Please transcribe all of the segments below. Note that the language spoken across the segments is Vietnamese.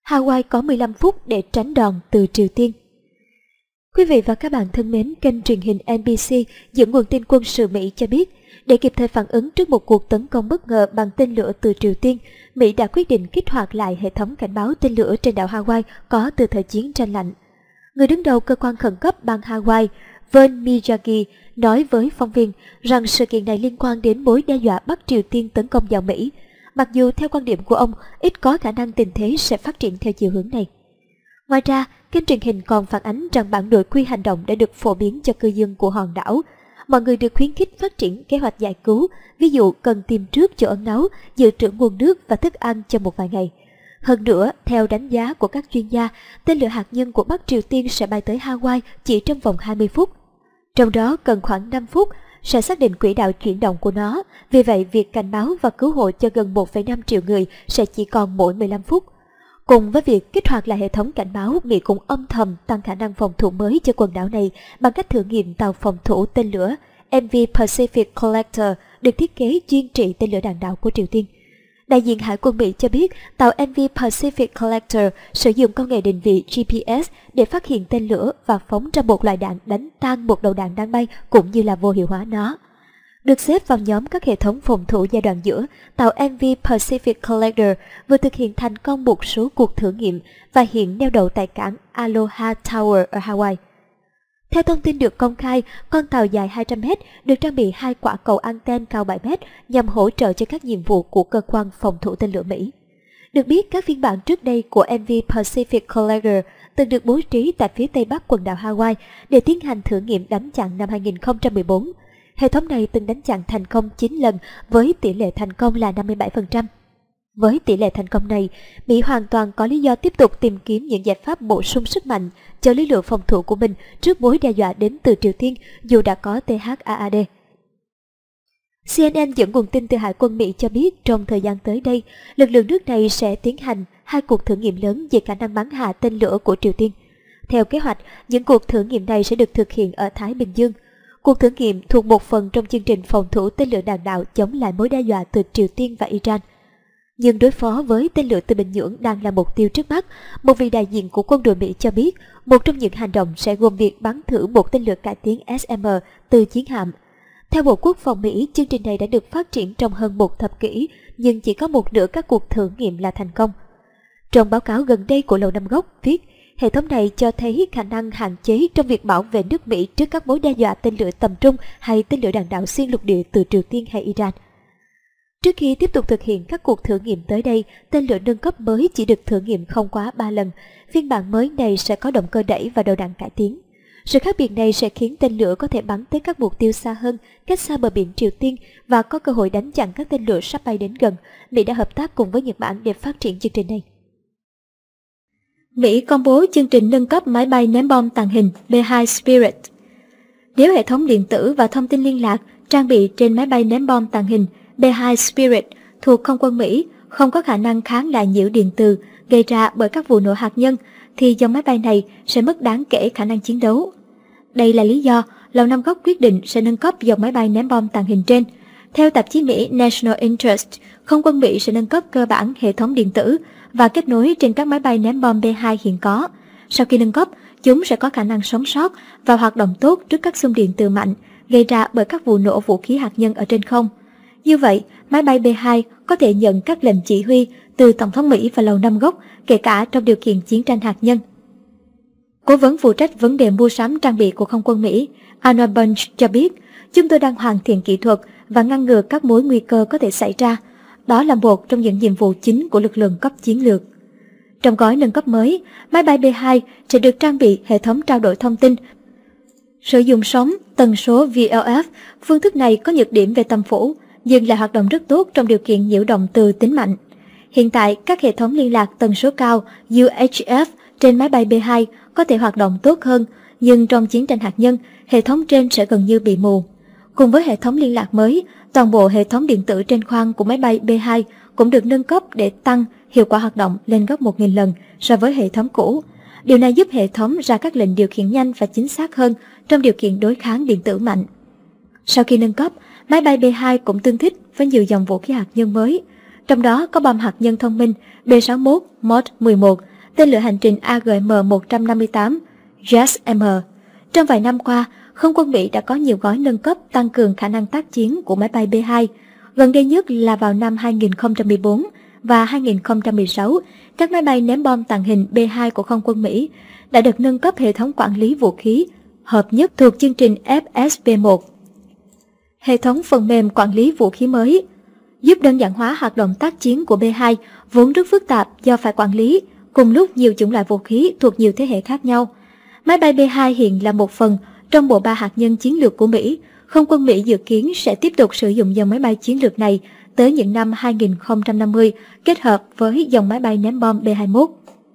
Hawaii có 15 phút để tránh đòn từ Triều Tiên. Quý vị và các bạn thân mến, kênh truyền hình NBC dẫn nguồn tin quân sự Mỹ cho biết, để kịp thời phản ứng trước một cuộc tấn công bất ngờ bằng tên lửa từ Triều Tiên, Mỹ đã quyết định kích hoạt lại hệ thống cảnh báo tên lửa trên đảo Hawaii có từ thời chiến tranh lạnh. Người đứng đầu cơ quan khẩn cấp bang Hawaii, Vern Miyagi, nói với phóng viên rằng sự kiện này liên quan đến mối đe dọa Bắc Triều Tiên tấn công vào Mỹ, mặc dù theo quan điểm của ông, ít có khả năng tình thế sẽ phát triển theo chiều hướng này. Ngoài ra, kênh truyền hình còn phản ánh rằng bản nội quy hành động đã được phổ biến cho cư dân của hòn đảo. Mọi người được khuyến khích phát triển kế hoạch giải cứu, ví dụ cần tìm trước chỗ ẩn náu, dự trữ nguồn nước và thức ăn cho một vài ngày. Hơn nữa, theo đánh giá của các chuyên gia, tên lửa hạt nhân của Bắc Triều Tiên sẽ bay tới Hawaii chỉ trong vòng 20 phút. Trong đó cần khoảng 5 phút sẽ xác định quỹ đạo chuyển động của nó, vì vậy việc cảnh báo và cứu hộ cho gần 1,5 triệu người sẽ chỉ còn mỗi 15 phút. Cùng với việc kích hoạt lại hệ thống cảnh báo, Mỹ cũng âm thầm tăng khả năng phòng thủ mới cho quần đảo này bằng cách thử nghiệm tàu phòng thủ tên lửa MV Pacific Collector được thiết kế chuyên trị tên lửa đạn đạo của Triều Tiên. Đại diện Hải quân Mỹ cho biết tàu MV Pacific Collector sử dụng công nghệ định vị GPS để phát hiện tên lửa và phóng ra một loại đạn đánh tan một đầu đạn đang bay cũng như là vô hiệu hóa nó. Được xếp vào nhóm các hệ thống phòng thủ giai đoạn giữa, tàu MV Pacific Collector vừa thực hiện thành công một số cuộc thử nghiệm và hiện neo đậu tại cảng Aloha Tower ở Hawaii. Theo thông tin được công khai, con tàu dài 200 m được trang bị 2 quả cầu anten cao 7 m nhằm hỗ trợ cho các nhiệm vụ của cơ quan phòng thủ tên lửa Mỹ. Được biết, các phiên bản trước đây của MV Pacific Collector từng được bố trí tại phía tây bắc quần đảo Hawaii để tiến hành thử nghiệm đánh chặn năm 2014. Hệ thống này từng đánh chặn thành công 9 lần với tỷ lệ thành công là 57%. Với tỷ lệ thành công này, Mỹ hoàn toàn có lý do tiếp tục tìm kiếm những giải pháp bổ sung sức mạnh cho lý lượng phòng thủ của mình trước mối đe dọa đến từ Triều Tiên dù đã có THAAD. CNN dẫn nguồn tin từ Hải quân Mỹ cho biết trong thời gian tới đây, lực lượng nước này sẽ tiến hành 2 cuộc thử nghiệm lớn về khả năng bắn hạ tên lửa của Triều Tiên. Theo kế hoạch, những cuộc thử nghiệm này sẽ được thực hiện ở Thái Bình Dương. Cuộc thử nghiệm thuộc một phần trong chương trình phòng thủ tên lửa đạn đạo chống lại mối đe dọa từ Triều Tiên và Iran. Nhưng đối phó với tên lửa từ Bình Nhưỡng đang là mục tiêu trước mắt, một vị đại diện của quân đội Mỹ cho biết một trong những hành động sẽ gồm việc bắn thử một tên lửa cải tiến SM từ chiến hạm. Theo Bộ Quốc phòng Mỹ, chương trình này đã được phát triển trong hơn một thập kỷ, nhưng chỉ có một nửa các cuộc thử nghiệm là thành công. Trong báo cáo gần đây của Lầu Năm Góc viết, hệ thống này cho thấy khả năng hạn chế trong việc bảo vệ nước Mỹ trước các mối đe dọa tên lửa tầm trung hay tên lửa đạn đạo xuyên lục địa từ Triều Tiên hay Iran. Trước khi tiếp tục thực hiện các cuộc thử nghiệm tới đây, tên lửa nâng cấp mới chỉ được thử nghiệm không quá 3 lần. Phiên bản mới này sẽ có động cơ đẩy và đầu đạn cải tiến. Sự khác biệt này sẽ khiến tên lửa có thể bắn tới các mục tiêu xa hơn, cách xa bờ biển Triều Tiên và có cơ hội đánh chặn các tên lửa sắp bay đến gần. Mỹ đã hợp tác cùng với Nhật Bản để phát triển chương trình này. Mỹ công bố chương trình nâng cấp máy bay ném bom tàng hình B-2 Spirit. Nếu hệ thống điện tử và thông tin liên lạc trang bị trên máy bay ném bom tàng hình B-2 Spirit thuộc không quân Mỹ không có khả năng kháng lại nhiễu điện từ gây ra bởi các vụ nổ hạt nhân, thì dòng máy bay này sẽ mất đáng kể khả năng chiến đấu. Đây là lý do Lầu Năm Góc quyết định sẽ nâng cấp dòng máy bay ném bom tàng hình trên. Theo tạp chí Mỹ National Interest, không quân Mỹ sẽ nâng cấp cơ bản hệ thống điện tử và kết nối trên các máy bay ném bom B-2 hiện có. Sau khi nâng cấp, chúng sẽ có khả năng sống sót và hoạt động tốt trước các xung điện từ mạnh gây ra bởi các vụ nổ vũ khí hạt nhân ở trên không. Như vậy, máy bay B-2 có thể nhận các lệnh chỉ huy từ Tổng thống Mỹ và Lầu Năm Góc, kể cả trong điều kiện chiến tranh hạt nhân. Cố vấn phụ trách vấn đề mua sắm trang bị của không quân Mỹ, Arnold Bunch cho biết, chúng tôi đang hoàn thiện kỹ thuật và ngăn ngừa các mối nguy cơ có thể xảy ra. Đó là một trong những nhiệm vụ chính của lực lượng cấp chiến lược. Trong gói nâng cấp mới, máy bay B-2 sẽ được trang bị hệ thống trao đổi thông tin, sử dụng sóng tần số VLF. Phương thức này có nhược điểm về tầm phủ, nhưng lại hoạt động rất tốt trong điều kiện nhiễu động từ tính mạnh. Hiện tại, các hệ thống liên lạc tần số cao UHF trên máy bay B-2 có thể hoạt động tốt hơn, nhưng trong chiến tranh hạt nhân, hệ thống trên sẽ gần như bị mù. Cùng với hệ thống liên lạc mới, toàn bộ hệ thống điện tử trên khoang của máy bay B-2 cũng được nâng cấp để tăng hiệu quả hoạt động lên gấp 1.000 lần so với hệ thống cũ. Điều này giúp hệ thống ra các lệnh điều khiển nhanh và chính xác hơn trong điều kiện đối kháng điện tử mạnh. Sau khi nâng cấp, máy bay B-2 cũng tương thích với nhiều dòng vũ khí hạt nhân mới, trong đó có bom hạt nhân thông minh B-61 Mod 11 tên lửa hành trình AGM-158 JASM. Trong vài năm qua, Không quân Mỹ đã có nhiều gói nâng cấp tăng cường khả năng tác chiến của máy bay B-2. Gần đây nhất là vào năm 2014 và 2016, các máy bay ném bom tàng hình B-2 của Không quân Mỹ đã được nâng cấp hệ thống quản lý vũ khí hợp nhất thuộc chương trình FSB-1. Hệ thống phần mềm quản lý vũ khí mới giúp đơn giản hóa hoạt động tác chiến của B-2 vốn rất phức tạp do phải quản lý cùng lúc nhiều chủng loại vũ khí thuộc nhiều thế hệ khác nhau. Máy bay B-2 hiện là một phần trong bộ ba hạt nhân chiến lược của Mỹ. Không quân Mỹ dự kiến sẽ tiếp tục sử dụng dòng máy bay chiến lược này tới những năm 2050 kết hợp với dòng máy bay ném bom B-21.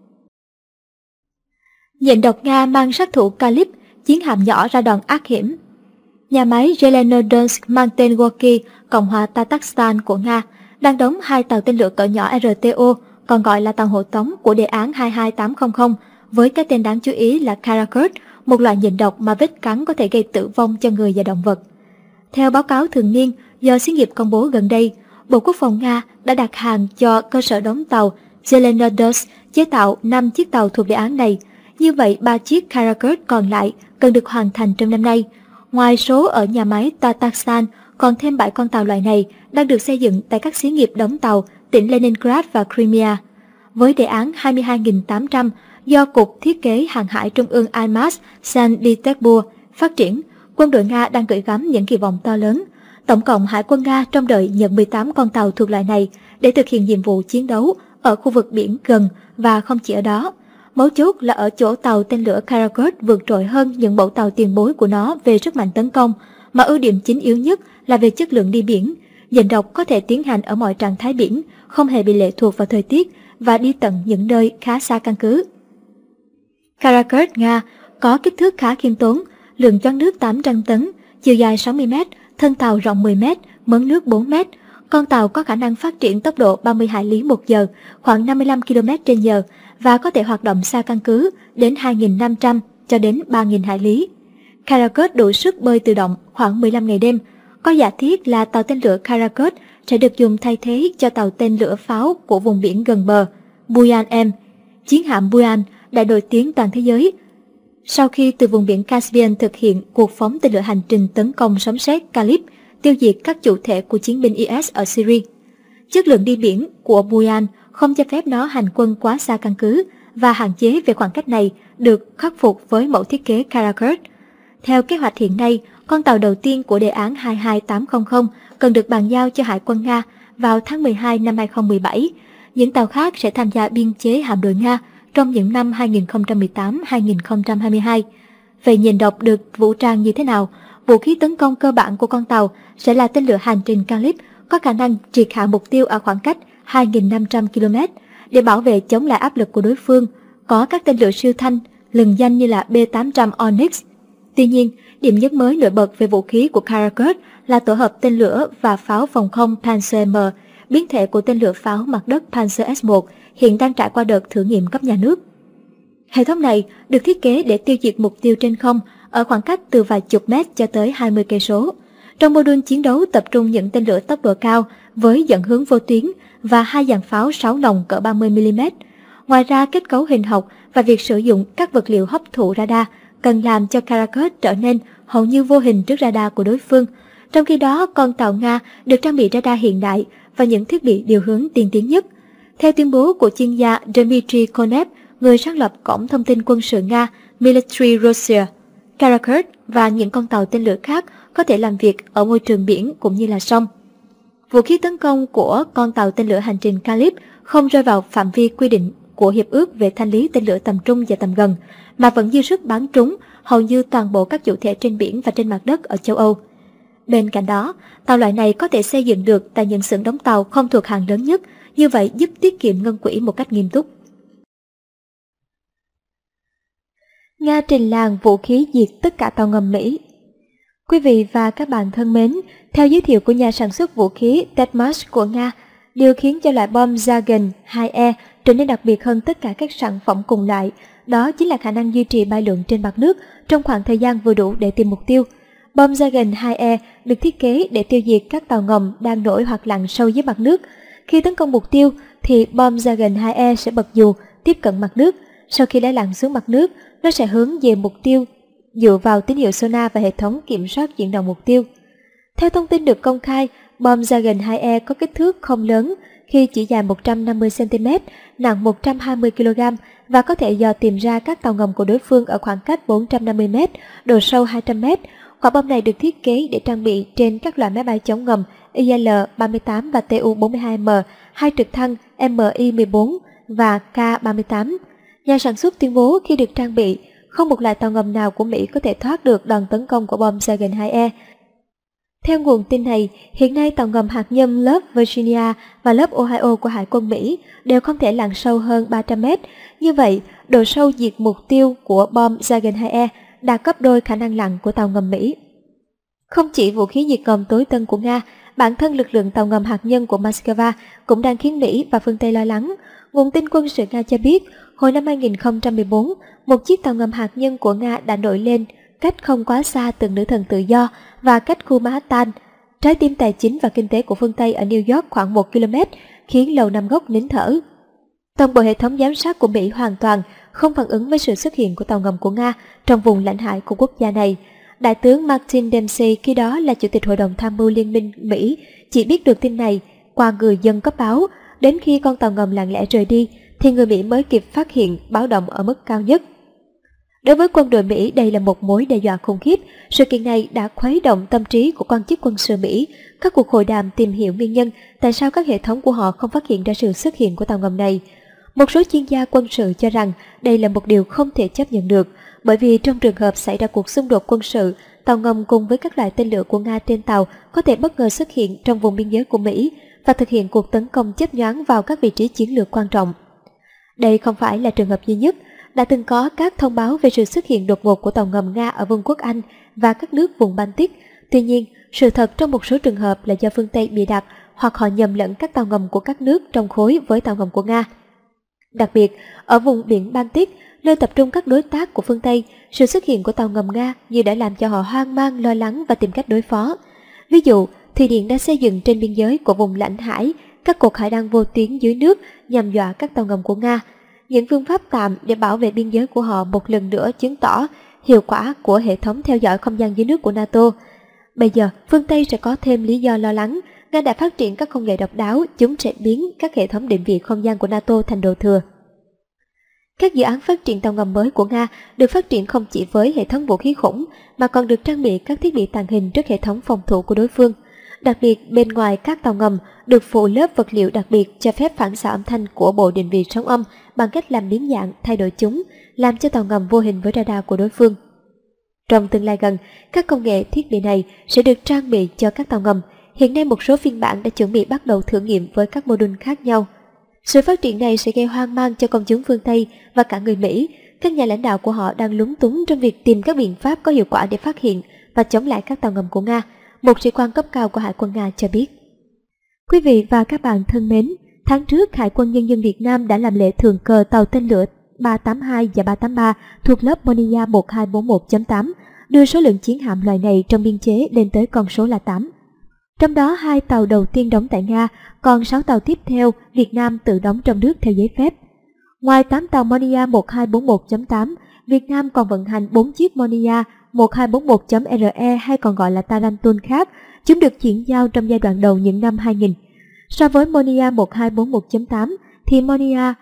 Nhện độc Nga mang sát thủ Kalib, chiến hạm nhỏ ra đòn ác hiểm. Nhà máy Zelenodonsk mang tên Gorky, Cộng hòa Tatarstan của Nga, đang đóng 2 tàu tên lửa cỡ nhỏ RTO, còn gọi là tàu hộ tống của đề án 22800, với cái tên đáng chú ý là Karakurt, một loại nhện độc mà vết cắn có thể gây tử vong cho người và động vật. Theo báo cáo thường niên do xí nghiệp công bố gần đây, Bộ Quốc phòng Nga đã đặt hàng cho cơ sở đóng tàu Zelenodonsk chế tạo 5 chiếc tàu thuộc đề án này. Như vậy, 3 chiếc Karakurt còn lại cần được hoàn thành trong năm nay. Ngoài số ở nhà máy Tatarstan, còn thêm 7 con tàu loại này đang được xây dựng tại các xí nghiệp đóng tàu tỉnh Leningrad và Crimea. Với đề án 22.800 do Cục Thiết kế Hàng hải Trung ương IMAS Saint Petersburg phát triển, quân đội Nga đang gửi gắm những kỳ vọng to lớn. Tổng cộng Hải quân Nga trông đợi nhận 18 con tàu thuộc loại này để thực hiện nhiệm vụ chiến đấu ở khu vực biển gần và không chỉ ở đó. Mấu chốt là ở chỗ tàu tên lửa Karakurt vượt trội hơn những mẫu tàu tiền bối của nó về sức mạnh tấn công, mà ưu điểm chính yếu nhất là về chất lượng đi biển. Nhện độc có thể tiến hành ở mọi trạng thái biển, không hề bị lệ thuộc vào thời tiết và đi tận những nơi khá xa căn cứ. Karakurt Nga có kích thước khá khiêm tốn, lượng choán nước 800 tấn, chiều dài 60 m, thân tàu rộng 10 m, mớn nước 4 m. Con tàu có khả năng phát triển tốc độ 30 hải lý một giờ, khoảng 55 km/h và có thể hoạt động xa căn cứ đến 2.500 cho đến 3.000 hải lý. Karakurt đủ sức bơi tự động khoảng 15 ngày đêm. Có giả thiết là tàu tên lửa Karakurt sẽ được dùng thay thế cho tàu tên lửa pháo của vùng biển gần bờ, Buyan-M. Chiến hạm Buyan đã nổi tiếng toàn thế giới sau khi từ vùng biển Caspian thực hiện cuộc phóng tên lửa hành trình tấn công sấm sét Kalib, tiêu diệt các chủ thể của chiến binh IS ở Syria. Chất lượng đi biển của Buyan không cho phép nó hành quân quá xa căn cứ và hạn chế về khoảng cách này được khắc phục với mẫu thiết kế Karakurt. Theo kế hoạch hiện nay, con tàu đầu tiên của đề án 22800 cần được bàn giao cho Hải quân Nga vào tháng 12 năm 2017. Những tàu khác sẽ tham gia biên chế hạm đội Nga trong những năm 2018-2022. Vậy nhện độc được vũ trang như thế nào? Vũ khí tấn công cơ bản của con tàu sẽ là tên lửa hành trình Kalib có khả năng triệt hạ mục tiêu ở khoảng cách 2.500 km để bảo vệ chống lại áp lực của đối phương. Có các tên lửa siêu thanh lừng danh như là B-800 Onyx. Tuy nhiên, điểm nhấn mới nổi bật về vũ khí của Karakurt là tổ hợp tên lửa và pháo phòng không Panzer-M, biến thể của tên lửa pháo mặt đất Panzer S-1, hiện đang trải qua đợt thử nghiệm cấp nhà nước. Hệ thống này được thiết kế để tiêu diệt mục tiêu trên không ở khoảng cách từ vài chục mét cho tới 20 cây số. Trong mô đun chiến đấu tập trung những tên lửa tốc độ cao với dẫn hướng vô tuyến và 2 dàn pháo 6 nòng cỡ 30 mm. Ngoài ra, kết cấu hình học và việc sử dụng các vật liệu hấp thụ radar cần làm cho Karakurt trở nên hầu như vô hình trước radar của đối phương. Trong khi đó, con tàu Nga được trang bị radar hiện đại và những thiết bị điều hướng tiên tiến nhất. Theo tuyên bố của chuyên gia Dmitry Konev, người sáng lập cổng thông tin quân sự Nga Military Russia, Karakurt và những con tàu tên lửa khác có thể làm việc ở môi trường biển cũng như là sông. Vũ khí tấn công của con tàu tên lửa hành trình Kalib không rơi vào phạm vi quy định của Hiệp ước về thanh lý tên lửa tầm trung và tầm gần, mà vẫn dư sức bắn trúng hầu như toàn bộ các chủ thể trên biển và trên mặt đất ở châu Âu. Bên cạnh đó, tàu loại này có thể xây dựng được tại những xưởng đóng tàu không thuộc hàng lớn nhất, như vậy giúp tiết kiệm ngân quỹ một cách nghiêm túc. Nga trình làng vũ khí diệt tất cả tàu ngầm Mỹ. Quý vị và các bạn thân mến, theo giới thiệu của nhà sản xuất vũ khí Tetmarsh của Nga, điều khiến cho loại bom Zagen 2E trở nên đặc biệt hơn tất cả các sản phẩm cùng loại, đó chính là khả năng duy trì bay lượn trên mặt nước trong khoảng thời gian vừa đủ để tìm mục tiêu. Bom Zagen 2E được thiết kế để tiêu diệt các tàu ngầm đang nổi hoặc lặn sâu dưới mặt nước. Khi tấn công mục tiêu thì bom Zagen 2E sẽ bật dù, tiếp cận mặt nước. Sau khi đã lặn xuống mặt nước, nó sẽ hướng về mục tiêu dựa vào tín hiệu sonar và hệ thống kiểm soát chuyển động mục tiêu. Theo thông tin được công khai, bom Dragon 2E có kích thước không lớn khi chỉ dài 150 cm, nặng 120 kg và có thể dò tìm ra các tàu ngầm của đối phương ở khoảng cách 450 m, độ sâu 200 m. Quả bom này được thiết kế để trang bị trên các loại máy bay chống ngầm IL-38 và Tu-42M, hai trực thăng Mi-14 và K-38. Nhà sản xuất tuyên bố khi được trang bị, không một loại tàu ngầm nào của Mỹ có thể thoát được đòn tấn công của bom Dragon 2E. Theo nguồn tin này, hiện nay tàu ngầm hạt nhân lớp Virginia và lớp Ohio của Hải quân Mỹ đều không thể lặn sâu hơn 300 m. Như vậy, độ sâu diệt mục tiêu của bom Dragon 2E đạt gấp đôi khả năng lặn của tàu ngầm Mỹ. Không chỉ vũ khí diệt ngầm tối tân của Nga, bản thân lực lượng tàu ngầm hạt nhân của Moscow cũng đang khiến Mỹ và phương Tây lo lắng. Nguồn tin quân sự Nga cho biết, hồi năm 2014, một chiếc tàu ngầm hạt nhân của Nga đã nổi lên cách không quá xa tượng nữ thần tự do và cách khu Manhattan, trái tim tài chính và kinh tế của phương Tây ở New York khoảng 1 km, khiến Lầu Năm Góc nín thở. Toàn bộ hệ thống giám sát của Mỹ hoàn toàn không phản ứng với sự xuất hiện của tàu ngầm của Nga trong vùng lãnh hải của quốc gia này. Đại tướng Martin Dempsey, khi đó là Chủ tịch Hội đồng Tham mưu Liên minh Mỹ, chỉ biết được tin này qua người dân cấp báo. Đến khi con tàu ngầm lặng lẽ rời đi, thì người Mỹ mới kịp phát hiện báo động ở mức cao nhất. Đối với quân đội Mỹ, đây là một mối đe dọa khủng khiếp. Sự kiện này đã khuấy động tâm trí của quan chức quân sự Mỹ. Các cuộc hội đàm tìm hiểu nguyên nhân tại sao các hệ thống của họ không phát hiện ra sự xuất hiện của tàu ngầm này. Một số chuyên gia quân sự cho rằng đây là một điều không thể chấp nhận được, bởi vì trong trường hợp xảy ra cuộc xung đột quân sự, tàu ngầm cùng với các loại tên lửa của Nga trên tàu có thể bất ngờ xuất hiện trong vùng biên giới của Mỹ và thực hiện cuộc tấn công chớp nhoáng vào các vị trí chiến lược quan trọng. Đây không phải là trường hợp duy nhất. Đã từng có các thông báo về sự xuất hiện đột ngột của tàu ngầm Nga ở Vương quốc Anh và các nước vùng Baltic. Tuy nhiên, sự thật trong một số trường hợp là do phương Tây bịa đặt hoặc họ nhầm lẫn các tàu ngầm của các nước trong khối với tàu ngầm của Nga. Đặc biệt, ở vùng biển Baltic, nơi tập trung các đối tác của phương Tây, sự xuất hiện của tàu ngầm Nga như đã làm cho họ hoang mang, lo lắng và tìm cách đối phó. Ví dụ, Thụy Điển đã xây dựng trên biên giới của vùng lãnh hải các cột hải đăng vô tuyến dưới nước nhằm dọa các tàu ngầm của Nga. Những phương pháp tạm để bảo vệ biên giới của họ một lần nữa chứng tỏ hiệu quả của hệ thống theo dõi không gian dưới nước của NATO. Bây giờ, phương Tây sẽ có thêm lý do lo lắng. Nga đã phát triển các công nghệ độc đáo, chúng sẽ biến các hệ thống định vị không gian của NATO thành đồ thừa. Các dự án phát triển tàu ngầm mới của Nga được phát triển không chỉ với hệ thống vũ khí khủng, mà còn được trang bị các thiết bị tàng hình trước hệ thống phòng thủ của đối phương. Đặc biệt, bên ngoài các tàu ngầm được phủ lớp vật liệu đặc biệt cho phép phản xạ âm thanh của bộ định vị sóng âm bằng cách làm biến dạng, thay đổi chúng, làm cho tàu ngầm vô hình với radar của đối phương. Trong tương lai gần, các công nghệ thiết bị này sẽ được trang bị cho các tàu ngầm. Hiện nay một số phiên bản đã chuẩn bị bắt đầu thử nghiệm với các mô đun khác nhau. Sự phát triển này sẽ gây hoang mang cho công chúng phương Tây và cả người Mỹ. Các nhà lãnh đạo của họ đang lúng túng trong việc tìm các biện pháp có hiệu quả để phát hiện và chống lại các tàu ngầm của Nga, một sĩ quan cấp cao của Hải quân Nga cho biết. Quý vị và các bạn thân mến, tháng trước Hải quân Nhân dân Việt Nam đã làm lễ thượng cờ tàu tên lửa 382 và 383 thuộc lớp Monia 1241.8, đưa số lượng chiến hạm loại này trong biên chế lên tới con số là 8. Trong đó 2 tàu đầu tiên đóng tại Nga, còn 6 tàu tiếp theo Việt Nam tự đóng trong nước theo giấy phép. Ngoài 8 tàu Monia 1241.8, Việt Nam còn vận hành 4 chiếc Monia 1241.RE hay còn gọi là Tarantul khác. Chúng được chuyển giao trong giai đoạn đầu những năm 2000. So với Monia 1241.8 thì Monia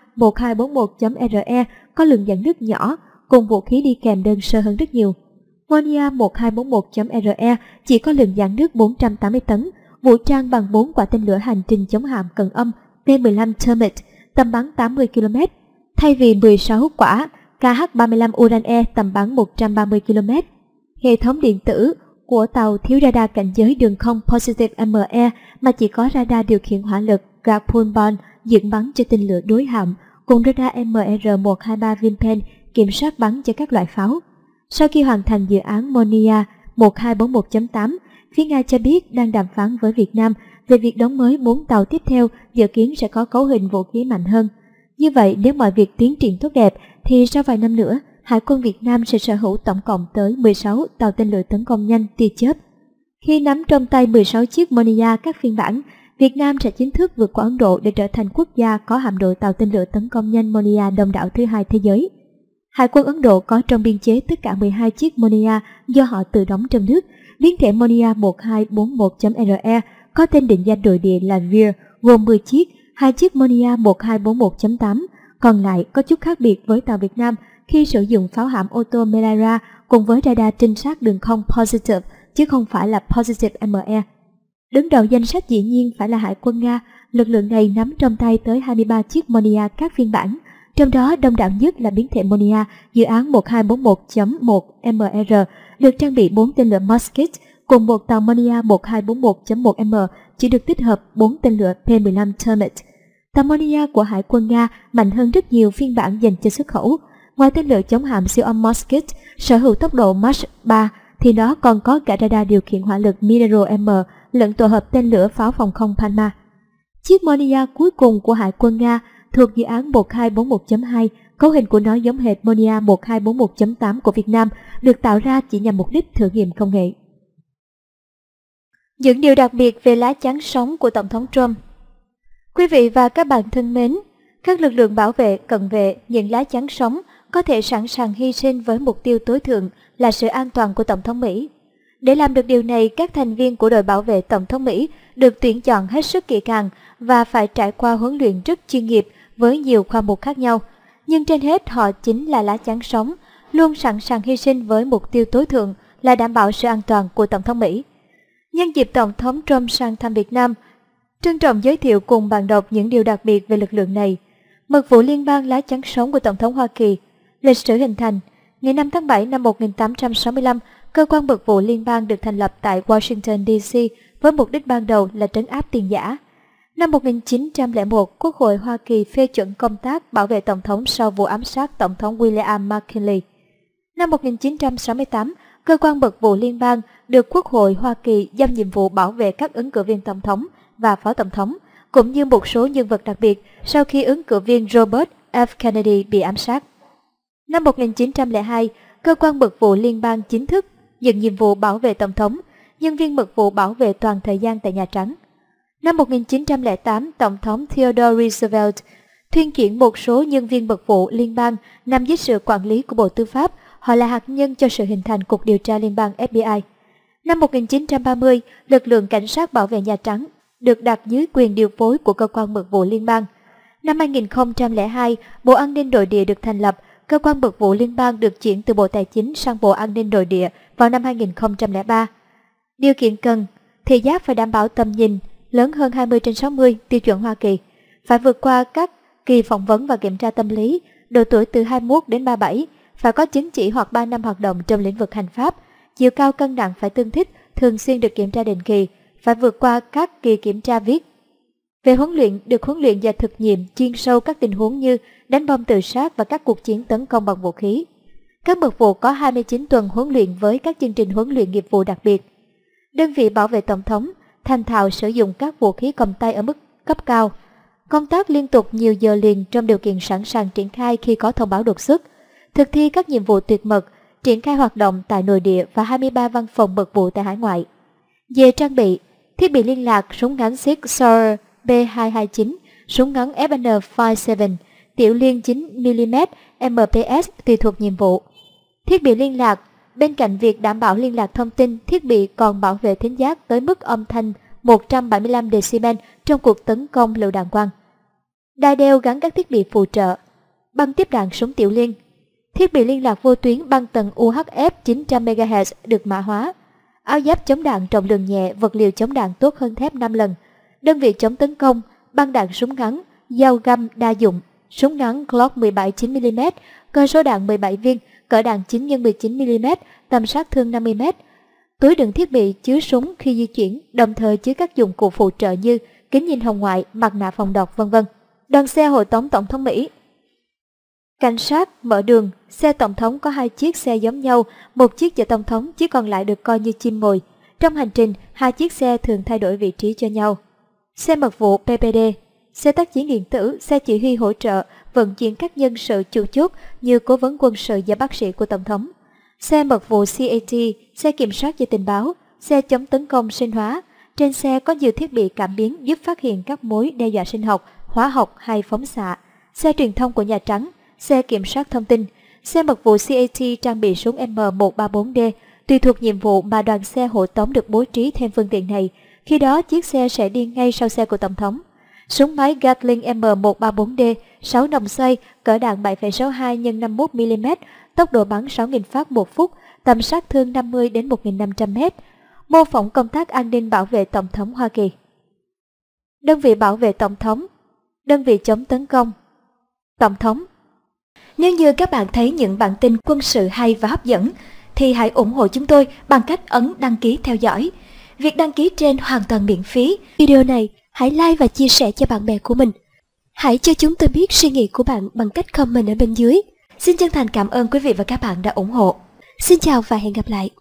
1241.RE có lượng dẫn nước nhỏ, cùng vũ khí đi kèm đơn sơ hơn rất nhiều. Monia 1241.RE chỉ có lượng dạn nước 480 tấn, vũ trang bằng 4 quả tên lửa hành trình chống hạm cần âm P-15 Termite tầm bắn 80 km, thay vì 16 quả KH-35 Uran-E tầm bắn 130 km. Hệ thống điện tử của tàu thiếu radar cảnh giới đường không Positive ME mà chỉ có radar điều khiển hỏa lực Garpulbon dựng bắn cho tên lửa đối hạm, cùng radar MR123 Vinpen kiểm soát bắn cho các loại pháo. Sau khi hoàn thành dự án Monia 1241.8, phía Nga cho biết đang đàm phán với Việt Nam về việc đóng mới 4 tàu tiếp theo, dự kiến sẽ có cấu hình vũ khí mạnh hơn. Như vậy, nếu mọi việc tiến triển tốt đẹp, thì sau vài năm nữa, Hải quân Việt Nam sẽ sở hữu tổng cộng tới 16 tàu tên lửa tấn công nhanh tia chớp. Khi nắm trong tay 16 chiếc Monia các phiên bản, Việt Nam sẽ chính thức vượt qua Ấn Độ để trở thành quốc gia có hạm đội tàu tên lửa tấn công nhanh Monia đông đảo thứ hai thế giới. Hải quân Ấn Độ có trong biên chế tất cả 12 chiếc Monia do họ tự đóng trong nước. Biến thể Monia 1241.RE có tên định danh nội địa là Veer, gồm 10 chiếc, 2 chiếc Monia 1241.8, còn lại có chút khác biệt với tàu Việt Nam khi sử dụng pháo hạm ô tô Melara cùng với radar trinh sát đường không Positive chứ không phải là Positive ME. Đứng đầu danh sách dĩ nhiên phải là Hải quân Nga, lực lượng này nắm trong tay tới 23 chiếc Monia các phiên bản, trong đó đông đảo nhất là biến thể Monia dự án 1241.1MR được trang bị 4 tên lửa Musket cùng một tàu Monia 1241.1M chỉ được tích hợp 4 tên lửa P-15 Termit. Tàu Monia của Hải quân Nga mạnh hơn rất nhiều phiên bản dành cho xuất khẩu. Ngoài tên lửa chống hạm siêu âm Musket sở hữu tốc độ Mach 3 thì nó còn có cả radar điều khiển hỏa lực Minero M lẫn tổ hợp tên lửa pháo phòng không Palma. Chiếc Monia cuối cùng của Hải quân Nga thuộc dự án 1241.2, cấu hình của nó giống hệt Monia 1241.8 của Việt Nam, được tạo ra chỉ nhằm mục đích thử nghiệm công nghệ. Những điều đặc biệt về lá chắn sống của Tổng thống Trump. Quý vị và các bạn thân mến, các lực lượng bảo vệ, cận vệ, những lá chắn sống có thể sẵn sàng hy sinh với mục tiêu tối thượng là sự an toàn của Tổng thống Mỹ. Để làm được điều này, các thành viên của đội bảo vệ Tổng thống Mỹ được tuyển chọn hết sức kỹ càng và phải trải qua huấn luyện rất chuyên nghiệp với nhiều khoa mục khác nhau. Nhưng trên hết họ chính là lá chắn sống, luôn sẵn sàng hy sinh với mục tiêu tối thượng là đảm bảo sự an toàn của Tổng thống Mỹ. Nhân dịp Tổng thống Trump sang thăm Việt Nam, trân trọng giới thiệu cùng bạn đọc những điều đặc biệt về lực lượng này. Mật vụ liên bang lá chắn sống của Tổng thống Hoa Kỳ. Lịch sử hình thành. Ngày 5 tháng 7 năm 1865, cơ quan mật vụ liên bang được thành lập tại Washington, D.C. với mục đích ban đầu là trấn áp tiền giả. Năm 1901, Quốc hội Hoa Kỳ phê chuẩn công tác bảo vệ Tổng thống sau vụ ám sát Tổng thống William McKinley. Năm 1968, cơ quan mật vụ liên bang được Quốc hội Hoa Kỳ giao nhiệm vụ bảo vệ các ứng cử viên Tổng thống và Phó Tổng thống, cũng như một số nhân vật đặc biệt sau khi ứng cử viên Robert F. Kennedy bị ám sát. Năm 1902, cơ quan mật vụ liên bang chính thức nhận nhiệm vụ bảo vệ Tổng thống, nhân viên mật vụ bảo vệ toàn thời gian tại Nhà Trắng. Năm 1908, Tổng thống Theodore Roosevelt thuyên chuyển một số nhân viên mật vụ liên bang nằm dưới sự quản lý của Bộ Tư pháp, họ là hạt nhân cho sự hình thành Cục Điều tra Liên bang FBI. Năm 1930, lực lượng cảnh sát bảo vệ Nhà Trắng được đặt dưới quyền điều phối của cơ quan mật vụ liên bang. Năm 2002, Bộ An ninh Nội địa được thành lập, cơ quan mật vụ liên bang được chuyển từ Bộ Tài chính sang Bộ An ninh Nội địa vào năm 2003. Điều kiện cần, thị giác phải đảm bảo tầm nhìn lớn hơn 20/60 tiêu chuẩn Hoa Kỳ, phải vượt qua các kỳ phỏng vấn và kiểm tra tâm lý, độ tuổi từ 21 đến 37, phải có chứng chỉ hoặc 3 năm hoạt động trong lĩnh vực hành pháp, chiều cao cân nặng phải tương thích, thường xuyên được kiểm tra định kỳ, phải vượt qua các kỳ kiểm tra viết. Về huấn luyện, được huấn luyện và thực nghiệm chuyên sâu các tình huống như đánh bom tự sát và các cuộc chiến tấn công bằng vũ khí. Các mật vụ có 29 tuần huấn luyện với các chương trình huấn luyện nghiệp vụ đặc biệt. Đơn vị bảo vệ Tổng thống thành thạo sử dụng các vũ khí cầm tay ở mức cấp cao. Công tác liên tục nhiều giờ liền trong điều kiện sẵn sàng triển khai khi có thông báo đột xuất. Thực thi các nhiệm vụ tuyệt mật, triển khai hoạt động tại nội địa và 23 văn phòng mật vụ tại hải ngoại. Về trang bị, thiết bị liên lạc súng ngắn Sig Sauer B229, súng ngắn FN57, tiểu liên 9mm, MPS tùy thuộc nhiệm vụ. Thiết bị liên lạc, bên cạnh việc đảm bảo liên lạc thông tin, thiết bị còn bảo vệ thính giác tới mức âm thanh 175 decibel trong cuộc tấn công lựu đạn quang. Đai đeo gắn các thiết bị phụ trợ, băng tiếp đạn súng tiểu liên. Thiết bị liên lạc vô tuyến băng tần UHF 900 MHz được mã hóa. Áo giáp chống đạn trọng lượng nhẹ, vật liệu chống đạn tốt hơn thép 5 lần. Đơn vị chống tấn công, băng đạn súng ngắn, dao găm đa dụng, súng ngắn Glock 17 9mm, cơ số đạn 17 viên, cỡ đạn 9 x 19mm, tầm sát thương 50m. Túi đựng thiết bị chứa súng khi di chuyển, đồng thời chứa các dụng cụ phụ trợ như kính nhìn hồng ngoại, mặt nạ phòng độc, v.v. Đoàn xe hộ tống Tổng thống Mỹ. Cảnh sát mở đường, xe Tổng thống có 2 chiếc xe giống nhau, một chiếc chở Tổng thống, chiếc còn lại được coi như chim mồi. Trong hành trình, 2 chiếc xe thường thay đổi vị trí cho nhau. Xe mật vụ PPD, xe tác chiến điện tử, xe chỉ huy hỗ trợ, vận chuyển các nhân sự chủ chốt như cố vấn quân sự và bác sĩ của Tổng thống. Xe mật vụ CAT, xe kiểm soát về tình báo, xe chống tấn công sinh hóa, Trên xe có nhiều thiết bị cảm biến giúp phát hiện các mối đe dọa sinh học, hóa học hay phóng xạ. Xe truyền thông của Nhà Trắng, xe kiểm soát thông tin, xe mật vụ CAT trang bị súng M134D. Tùy thuộc nhiệm vụ mà đoàn xe hộ tống được bố trí thêm phương tiện này, khi đó chiếc xe sẽ đi ngay sau xe của Tổng thống. Súng máy Gatling M134D, 6 nòng xoay, cỡ đạn 7,62 x 51mm, tốc độ bắn 6.000 phát một phút, tầm sát thương 50 đến 1.500m. Mô phỏng công tác an ninh bảo vệ Tổng thống Hoa Kỳ. Đơn vị bảo vệ Tổng thống, đơn vị chống tấn công Tổng thống. Nếu như các bạn thấy những bản tin quân sự hay và hấp dẫn, thì hãy ủng hộ chúng tôi bằng cách ấn đăng ký theo dõi. Việc đăng ký trên hoàn toàn miễn phí. Video này hãy like và chia sẻ cho bạn bè của mình. Hãy cho chúng tôi biết suy nghĩ của bạn bằng cách comment ở bên dưới. Xin chân thành cảm ơn quý vị và các bạn đã ủng hộ. Xin chào và hẹn gặp lại.